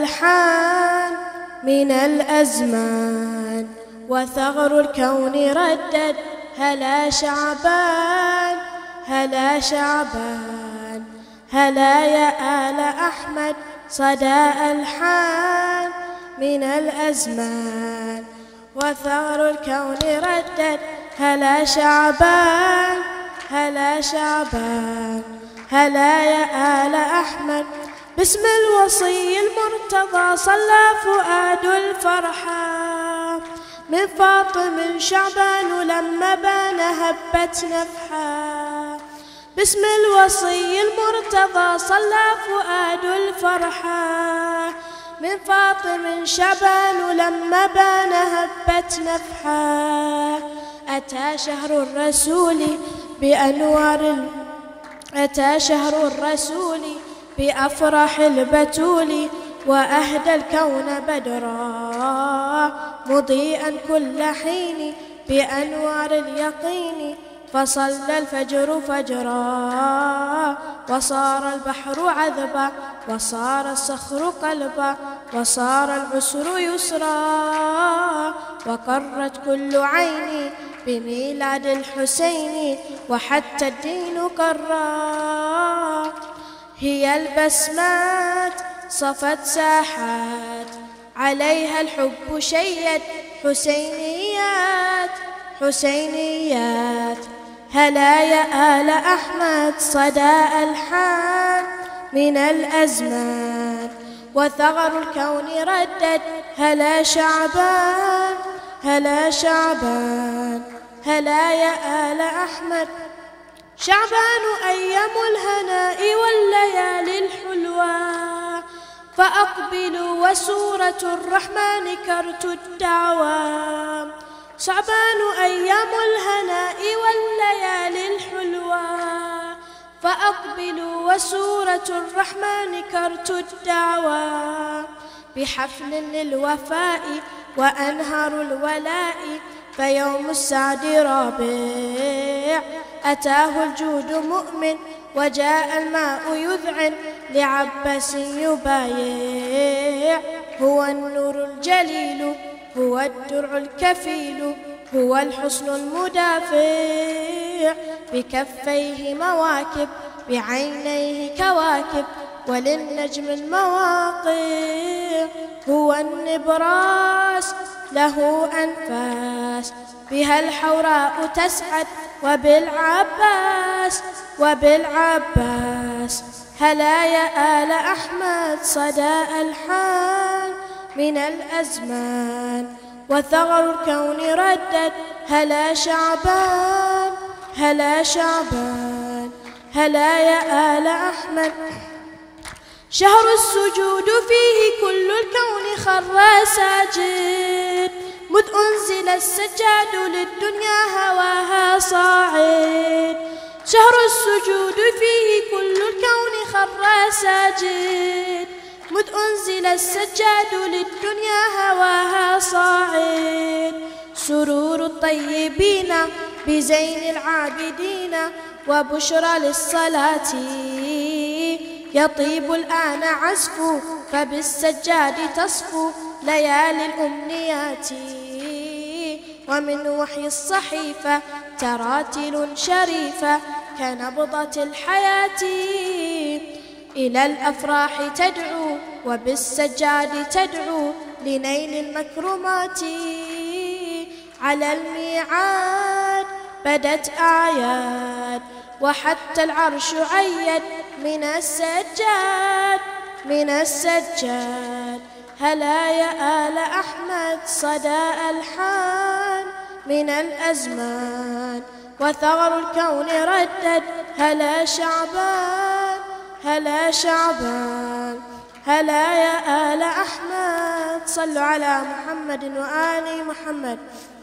ألحان من الأزمان، وثغر الكون ردد هلا شعبان هلا شعبان. هلا يا آل أحمد صدى ألحان من الأزمان، وثغر الكون ردد هلا شعبان هلا شعبان. هلا يا آل أحمد باسم الوصي المرتضى صلى فؤاد الفرحة، من فاطم شعبان لما بان هبت نفحة. باسم الوصي المرتضى صلى فؤاد الفرحة، من فاطم شعبان لما بان هبت نفحة. أتى شهر الرسول أتى شهر الرسول بأفراح البتول، وأهدى الكون بدرا مضيئا كل حين بأنوار اليقين. فصلى الفجر فجرا وصار البحر عذبا، وصار الصخر قلبا، وصار العسر يسرا، وقرت كل عين بميلاد الحسين، وحتى الدين قرا. هي البسمات صفت ساحات، عليها الحب شيد حسينيات حسينيات. هلا يا آل أحمد صدى ألحان من الأزمان، وثغر الكون ردد هلا شعبان هلا شعبان. هلا يا آل أحمد شعبان أيام الهناء والليالي الحلوى، فأقبلوا وسورة الرحمن كرت الدعوى. شعبان أيام الهناء والليالي الحلوى، فأقبلوا وسورة الرحمن كرت الدعوى. بحفل للوفاء وأنهار الولاء، فيوم السعد رابع أتاه الجود مؤمن، وجاء الماء يذعن لعباس يبايع. هو النور الجليل، هو الدرع الكفيل، هو الحصن المدافع. بكفيه مواكب، بعينيه كواكب، وللنجم المواقع. هو النبراس له أنفاس، بها الحوراء تسعد، وبالعباس وبالعباس. هلا يا آل أحمد صدى ألحان من الأزمان، وثغر الكون ردد هلا شعبان هلا شعبان. هلا يا آل أحمد شهر السجود فيه كل الكون خر ساجد، مذ أنزل السجاد للدنيا هواها صاعد. شهر السجود فيه كل الكون خر ساجد، مذ أنزل السجاد للدنيا هواها صاعد. سرور الطيبين بزين العابدين، وبشرى للصلاة يطيب الآن عزف، فبالسجاد تصفو ليالي الأمنيات. ومن وحي الصحيفة تراتل شريفة كنبضة الحياة، إلى الأفراح تدعو وبالسجاد تدعو لنيل المكرمات. على الميعاد بدت أعياد، وحتى العرش عيد من السجاد من السجاد. هلا يا آل أحمد صدى ألحان من الأزمان، وثغر الكون ردد هلا شعبان هلا شعبان. هلا يا آل أحمد صلوا على محمد وآل محمد.